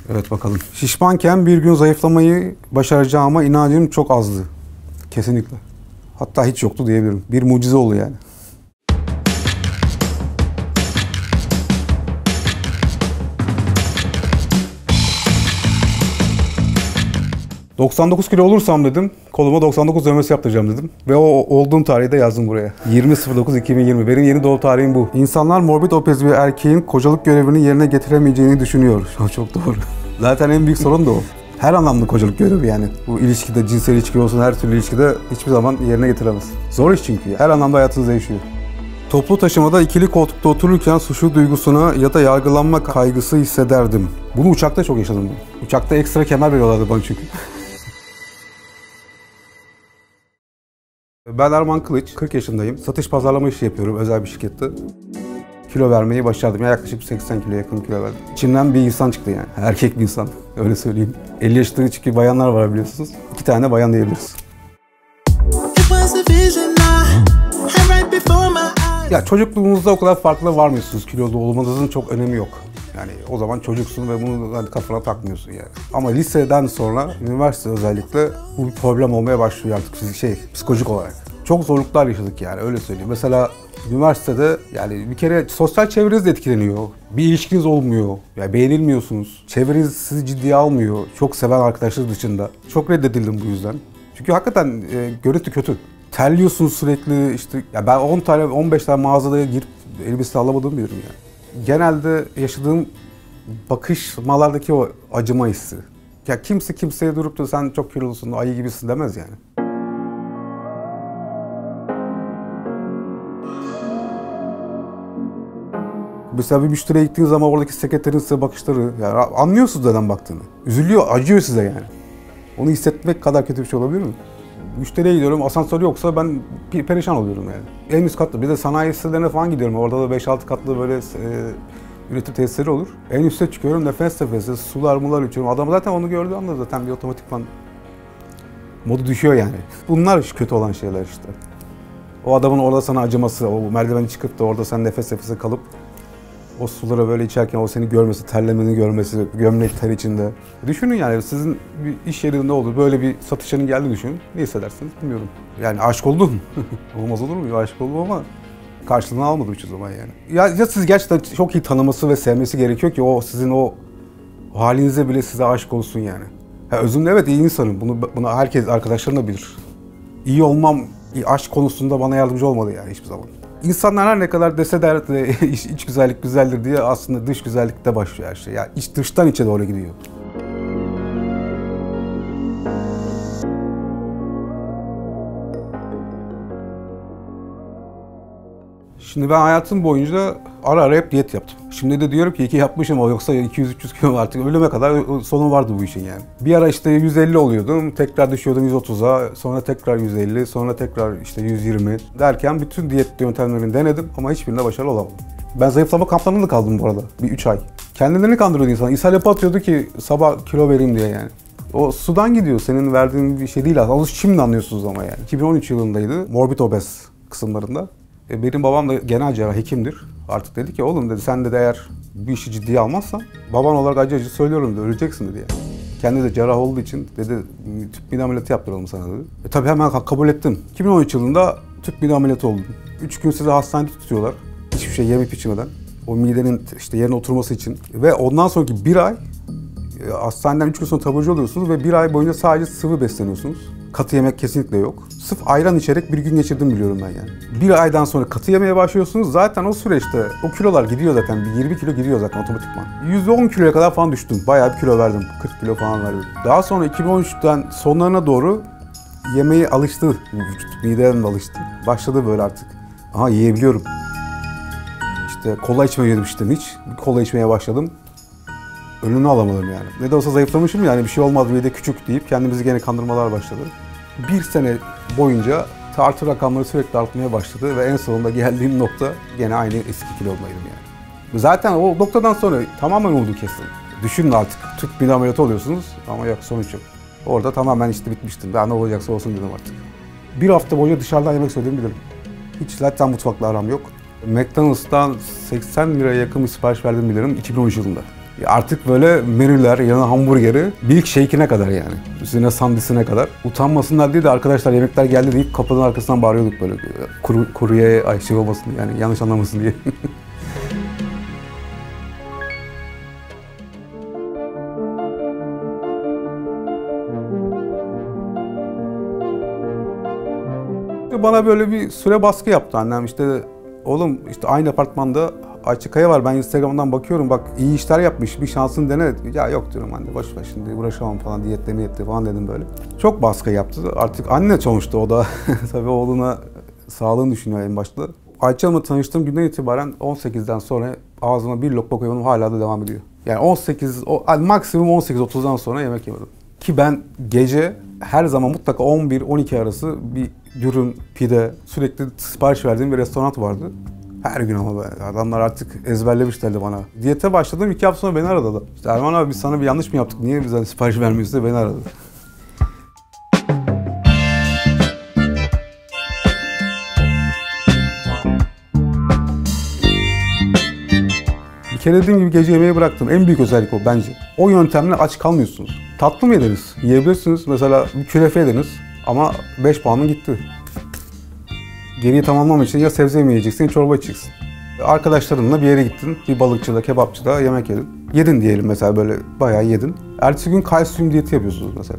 Evet bakalım. Şişmanken bir gün zayıflamayı başaracağıma inancım çok azdı. Kesinlikle. Hatta hiç yoktu diyebilirim. Bir mucize oldu yani. 99 kilo olursam dedim, koluma 99 dövmesi yaptıracağım dedim. Ve o olduğum tarihi de yazdım buraya. 20.09.2020. Benim yeni doğum tarihim bu. İnsanlar morbid obez bir erkeğin kocalık görevini yerine getiremeyeceğini düşünüyor. Çok doğru. Zaten en büyük sorun da o. Her anlamda kocalık görevi yani. Bu ilişkide, cinsel ilişki olsun, her türlü ilişkide hiçbir zaman yerine getiremez. Zor iş çünkü. Her anlamda hayatınız değişiyor. Toplu taşımada ikili koltukta otururken suçlu duygusuna ya da yargılanma kaygısı hissederdim. Bunu uçakta çok yaşadım. Uçakta ekstra kemer veriyorlardı bana çünkü. Ben Erman Kılıç, 40 yaşındayım. Satış pazarlama işi yapıyorum özel bir şirkette. Kilo vermeyi başardım. Yaklaşık 80 kilo yakın kilo verdim. İçimden bir insan çıktı yani. Erkek bir insan, öyle söyleyeyim. 50 yaşında çünkü bayanlar var biliyorsunuz. 2 tane bayan diyebiliriz. Ya çocukluğunuzda o kadar farklı varmıyorsunuz. Kilolu olmanızın çok önemi yok. Yani o zaman çocuksun ve bunu kafana takmıyorsun yani. Ama liseden sonra, üniversite özellikle bu bir problem olmaya başlıyor artık psikolojik olarak. Çok zorluklar yaşadık yani öyle söyleyeyim. Mesela üniversitede yani bir kere sosyal çevreniz de etkileniyor. Bir ilişkiniz olmuyor. Yani beğenilmiyorsunuz. Çevreniz sizi ciddiye almıyor. Çok seven arkadaşlar dışında. Çok reddedildim bu yüzden. Çünkü hakikaten görüntü kötü. Terliyorsunuz sürekli işte. Ya ben 10 tane 15 tane mağazaya girip elbise alamadığımı biliyorum yani. Genelde yaşadığım bakışmalardaki o acıma hissi. Ya kimse kimseye durup da sen çok kilolusun, ayı gibisin demez yani. Mesela bir müşteriye gittiğiniz zaman oradaki sekreterin size bakışları, yani anlıyorsunuz neden baktığını. Üzülüyor, acıyor size yani. Onu hissetmek kadar kötü bir şey olabilir mi? Müşteriye gidiyorum, asansör yoksa ben perişan oluyorum yani. En üst katlı, bir de sanayi sitelerine falan gidiyorum. Orada da 5-6 katlı böyle üretim tesisleri olur. En üste çıkıyorum, nefes nefese, sular mular içiyorum. Adam zaten onu gördüğü anda zaten bir otomatikman modu düşüyor yani. Bunlar kötü olan şeyler işte. O adamın orada sana acıması, o merdiveni çıkıp da orada sen nefes nefese kalıp o sulara böyle içerken o seni görmesi, terlemeni görmesi, gömlek ter içinde. Düşünün yani sizin bir iş yerinde olur, böyle bir satışçının geldiğini düşünün. Ne hissedersiniz bilmiyorum. Yani aşık oldum. Olmaz olur mu? Aşık oldum ama karşılığını almadım hiçbir zaman yani. Ya siz gerçekten çok iyi tanıması ve sevmesi gerekiyor ki o sizin o halinize bile size aşık olsun yani. Ha, özümde evet iyi insanım. Bunu herkes, arkadaşlarım da bilir. İyi olmam, aşk konusunda bana yardımcı olmadı yani hiçbir zaman. İnsanlar her ne kadar dese de iç güzellik güzeldir diye aslında dış güzellikte başlıyor her şey. Yani dıştan içe doğru gidiyor. Şimdi ben hayatım boyunca ara ara hep diyet yaptım. Şimdi de diyorum ki iyi ki yapmışım o yoksa 200-300 kilo artık ölüme kadar sonu vardı bu işin yani. Bir ara işte 150 oluyordum, tekrar düşüyordum 130'a, sonra tekrar 150, sonra tekrar işte 120 derken bütün diyet yöntemlerini denedim ama hiçbirinde başarılı olamadım. Ben zayıflama kamplarında kaldım bu arada bir 3 ay. Kendilerini kandırıyordu insan. İshal yapı atıyordu ki sabah kilo vereyim diye yani. O sudan gidiyor, senin verdiğin bir şey değil aslında. Onu şimdi anlıyorsunuz ama yani. 2013 yılındaydı, morbid obez kısımlarında. Benim babam da genel cerrah, hekimdir. Artık dedi ki oğlum dedi sen de eğer bu işi ciddiye almazsan baban olarak acı acı söylüyorum dedi, öleceksin dedi yani. Kendi de cerrah olduğu için dedi tüp mide ameliyatı yaptıralım sana dedi. Tabii hemen kabul ettim. 2013 yılında tüp mide ameliyatı oldum. 3 gün sizi hastanede tutuyorlar. Hiçbir şey yemeyip içmeden. O midenin işte yerine oturması için. Ve ondan sonraki bir ay hastaneden 3 gün sonra taburcu oluyorsunuz ve bir ay boyunca sadece sıvı besleniyorsunuz. Katı yemek kesinlikle yok. Sırf ayran içerek bir gün geçirdim biliyorum ben yani. Bir aydan sonra katı yemeye başlıyorsunuz. Zaten o süreçte o kilolar gidiyor zaten. Bir 20 kilo gidiyor zaten otomatikman. 110 kiloya kadar falan düştüm. Bayağı bir kilo verdim. 40 kilo falan verdim. Daha sonra 2013'ten sonlarına doğru yemeğe alıştı. Vücut midem de alıştı. Başladı böyle artık. Aha yiyebiliyorum. İşte kola içmiyordum işte hiç. Bir kola içmeye başladım. Önünü alamadım yani. Ne de olsa zayıflamışım yani bir şey olmaz bir de küçük deyip kendimizi gene kandırmalar başladı. Bir sene boyunca tartı rakamları sürekli artmaya başladı ve en sonunda geldiğim nokta gene aynı eski kilomdaydım yani. Zaten o noktadan sonra tamamen umudu kestim. Düşünün artık tüp mide ameliyatı oluyorsunuz ama yok sonuç yok. Orada tamamen işte bitmiştim. Daha ne olacaksa olsun dedim artık. Bir hafta boyunca dışarıdan yemek söylediğimi bilirim. Hiç zaten mutfakla aram yok. McDonald's'tan 80 liraya yakın bir sipariş verdim bilirim 2013 yılında. Artık böyle menüler, yanına hamburgeri, milkshake'ine kadar yani. Üstüne sandisine kadar. Utanmasınlar diye de arkadaşlar yemekler geldi deyip kapının arkasından bağırıyorduk böyle. Kuruya şey olmasın yani yanlış anlamasın diye. Bana böyle bir süre baskı yaptı annem işte oğlum işte aynı apartmanda Ayça Kaya var ben Instagram'dan bakıyorum bak iyi işler yapmış bir şansını dene. Ya yok diyorum anne boş ver şimdi uğraşamam falan diyetle falan dedim böyle. Çok baskı yaptı artık anne sonuçta o da tabii oğluna sağlığını düşünüyor en başta. Ayça Hanım'la tanıştığım günden itibaren 18'den sonra ağzıma bir lokma koymam hala da devam ediyor. Yani 18, maksimum 18-30'dan sonra yemek yemedim. Ki ben gece her zaman mutlaka 11-12 arası bir dürüm, pide, sürekli sipariş verdiğim bir restoran vardı. Her gün ama be. Adamlar artık ezberlemişlerdi bana. Diyete başladım 2 hafta sonra beni aradı. İşte Erman abi biz sana bir yanlış mı yaptık? Niye bize sipariş vermiyorsun diye beni aradı. Bir kere dediğim gibi gece yemeği bıraktım. En büyük özellik o bence. O yöntemle aç kalmıyorsunuz. Tatlı mı yediniz? Yiyebilirsiniz. Mesela bir künefe yediniz ama 5 puanın gitti. Geriyi tamamlamak için ya sebze yemeği yiyeceksin ya çorba içeceksin. Arkadaşlarınla bir yere gittin, bir balıkçıda, kebapçıda yemek yedin. Yedin diyelim mesela böyle bayağı yedin. Ertesi gün kalsiyum diyeti yapıyorsunuz mesela.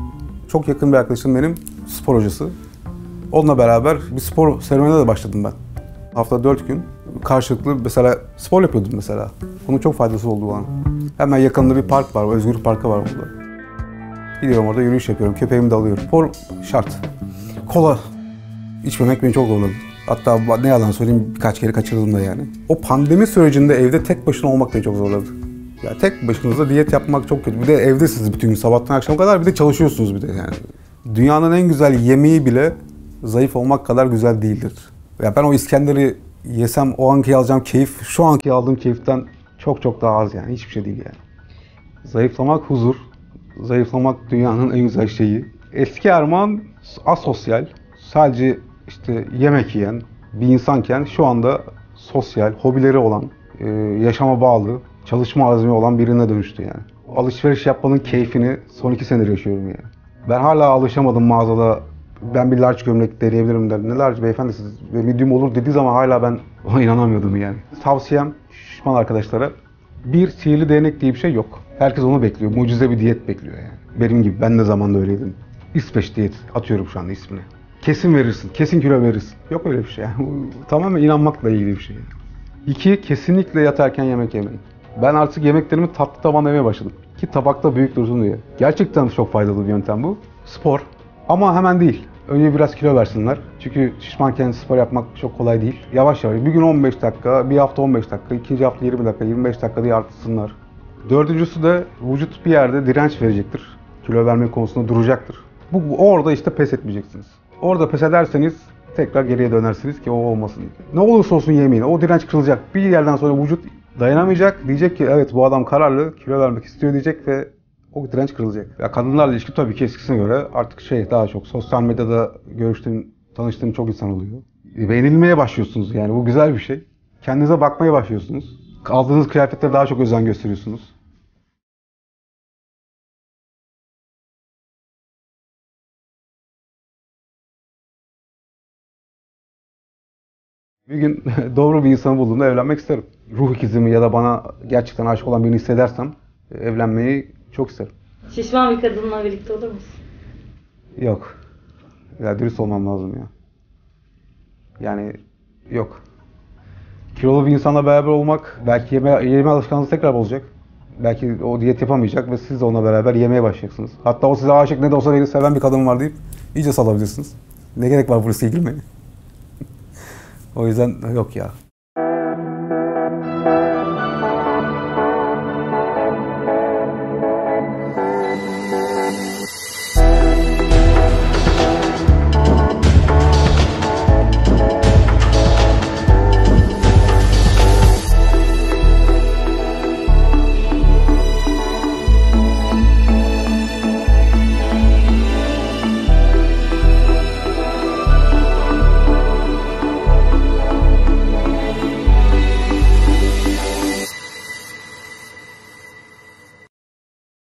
Çok yakın bir arkadaşım benim spor hocası. Onunla beraber bir spor serüvenine de başladım ben. Haftada 4 gün karşılıklı mesela spor yapıyordum mesela. Bunun çok faydası oldu bana. Hemen yakınında bir park var, Özgür Parkı var burada. Gidiyorum orada yürüyüş yapıyorum, köpeğimi de alıyorum. Spor şart. Kola içmemek beni çok zorladı. Hatta ne yalan söyleyeyim birkaç kere kaçırdım da yani. O pandemi sürecinde evde tek başına olmak beni çok zorladı. Ya tek başınıza diyet yapmak çok kötü. Bir de evdesiniz bütün gün sabahtan akşama kadar bir de çalışıyorsunuz bir de yani. Dünyanın en güzel yemeği bile zayıf olmak kadar güzel değildir. Ya ben o İskender'i yesem o anki alacağım keyif şu anki aldığım keyiften çok çok daha az yani. Hiçbir şey değil yani. Zayıflamak huzur. Zayıflamak dünyanın en güzel şeyi. Eski Erman asosyal. Sadece işte yemek yiyen bir insanken şu anda sosyal, hobileri olan, yaşama bağlı, çalışma azmi olan birine dönüştü yani. Alışveriş yapmanın keyfini son 2 senedir yaşıyorum yani. Ben hala alışamadım mağazada ben bir large gömlek deneyebilirim der. Ne large beyefendi siz medium olur dediği zaman hala ben ona inanamıyordum yani. Tavsiyem şişman arkadaşlara bir sihirli değnek diye bir şey yok. Herkes onu bekliyor. Mucize bir diyet bekliyor yani. Benim gibi. Ben de zamanında öyleydim. İsveç diyet. Atıyorum şu anda ismini. Kesin verirsin. Kesin kilo verirsin. Yok öyle bir şey yani. Bu tamamen inanmakla ilgili bir şey. 2. Kesinlikle yatarken yemek yemeyin. Ben artık yemeklerimi tatlı tavanda yemeye başladım. Ki tabakta büyük dursun diye. Gerçekten çok faydalı bir yöntem bu. Spor. Ama hemen değil. Önce biraz kilo versinler. Çünkü şişmanken spor yapmak çok kolay değil. Yavaş yavaş. Bir gün 15 dakika, bir hafta 15 dakika, ikinci hafta 20 dakika, 25 dakika diye artırsınlar. Dördüncüsü de vücut bir yerde direnç verecektir. Kilo verme konusunda duracaktır. Orada işte pes etmeyeceksiniz. Orada pes ederseniz tekrar geriye dönersiniz ki o olmasın. Ne olursa olsun yemeyin. O direnç kırılacak. Bir yerden sonra vücut dayanamayacak. Diyecek ki evet bu adam kararlı, kilo vermek istiyor diyecek ve o direnç kırılacak. Ya kadınlarla ilişki tabii ki eskisine göre artık daha çok sosyal medyada tanıştığım çok insan oluyor. Beğenilmeye başlıyorsunuz yani bu güzel bir şey. Kendinize bakmaya başlıyorsunuz. Aldığınız kıyafetlere daha çok özen gösteriyorsunuz. Bir gün doğru bir insanı bulduğumda evlenmek isterim. Ruh ikizimi ya da bana gerçekten aşık olan birini hissedersem evlenmeyi çok isterim. Şişman bir kadınla birlikte olur musun? Yok. Ya dürüst olmam lazım ya. Yani yok. Kilolu bir insanla beraber olmak belki yeme alışkanlığı tekrar olacak. Belki o diyet yapamayacak ve siz de onunla beraber yemeye başlayacaksınız. Hatta o size aşık ne de olsa beni seven bir kadın var deyip iyice salabilirsiniz. Ne gerek var burası ilgilenmeye? O yüzden yok ya.